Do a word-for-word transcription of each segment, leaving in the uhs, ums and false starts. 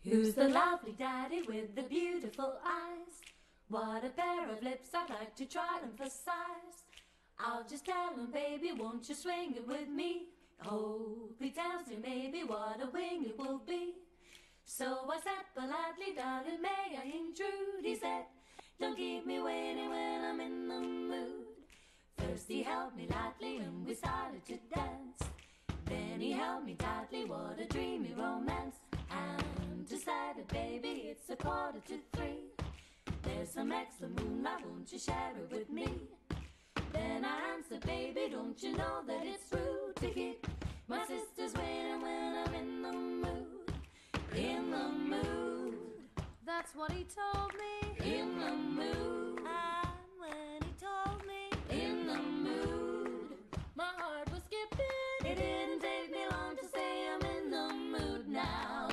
Who's the lovely daddy with the beautiful eyes? What a pair of lips, I'd like to try them for size. I'll just tell him, baby, won't you swing it with me? Hope he tells me, maybe, what a wing it will be. So I said politely, darling, may I intrude? He said, don't keep me waiting when I'm in the mood. First he held me lightly and we started to dance. Then he held me tightly, what a dreamy romance. And decided, baby, it's a quarter to three. There's some extra moonlight, won't you share it with me? Then I answered, baby, don't you know that it's rude to keep my sisters waiting when I'm in the mood? In the mood. That's what he told me. In the mood. And when he told me, In the mood. my heart was skipping. It didn't take me long to say I'm in the mood now.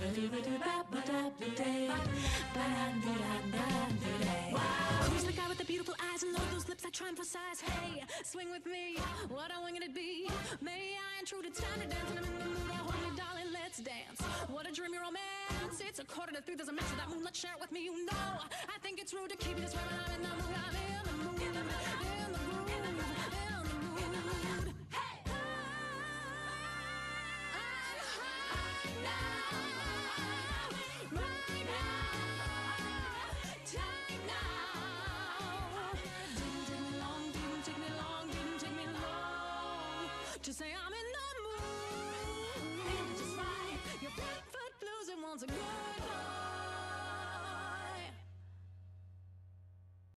Who's the guy with the beautiful eyes and all those lips I try and emphasize? Hey, swing with me, what a wing it be. May I intrude, it's time to dance, and I'm in the mood. Oh, hold me, darling, let's dance. What a dreamy romance. It's a quarter to three, there's a mess of that moonlight, share it with me. You know, I think it's rude to keep you this way when I'm in the mood. I'm in the mood, in the mood, in the mood, in the mood. Hey! Right now, right now, time now. Didn't take me long, didn't take me long, didn't take me long to say I